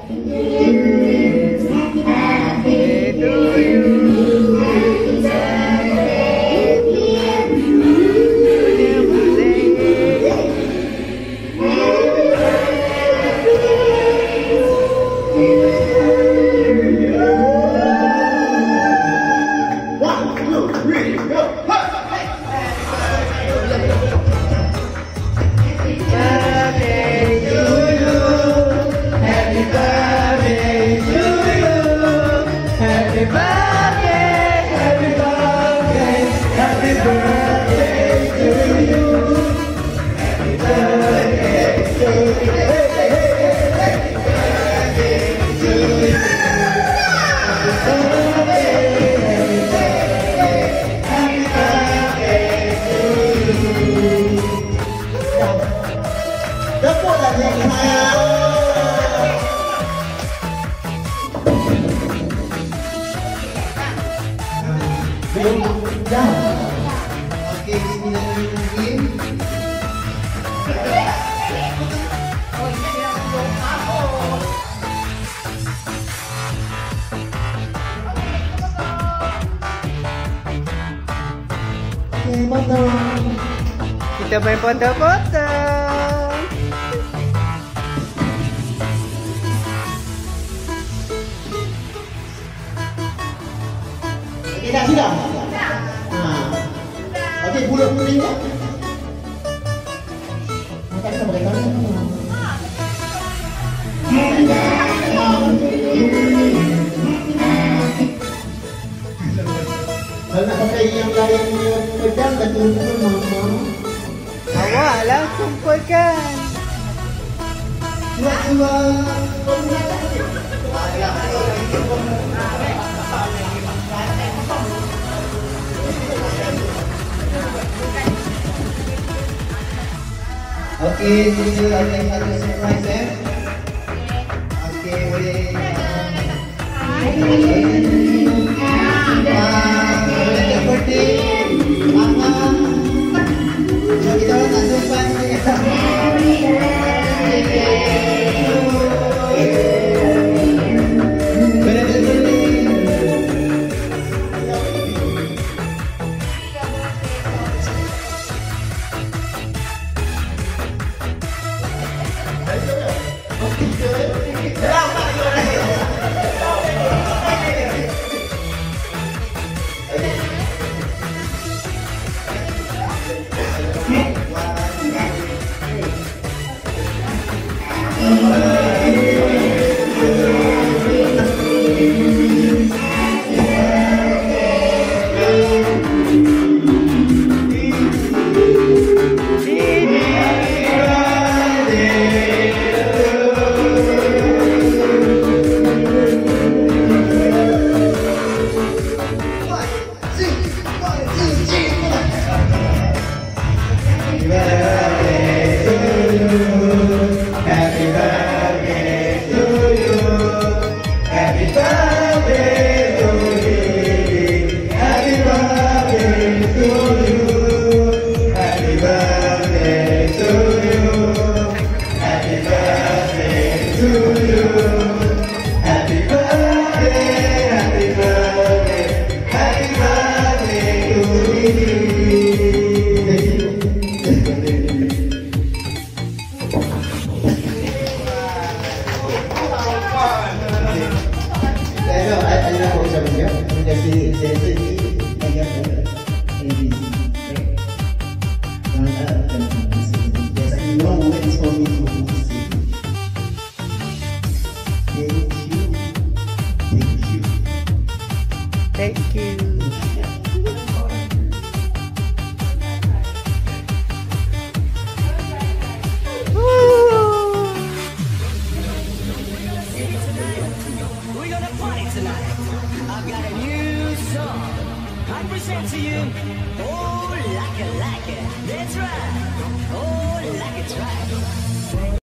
Okey, bismillahirrahmanirrahim. Okey, potong. Kita main potong-potong. Okey, dah sudah. Okey, bulat kuning ya. Makan sama mereka. Kalau nak pakai yang lain punya pedang dan kumpul mama. Awak lah kumpulkan. Okey, kita ada satu surprise ya. Okey, boleh. Seperti mama. Jadi kita nak surprise ni. Thank you. We're gonna party tonight. I've got a new song. I present to you. Oh, like it, like it. That's right. Oh, like it's right.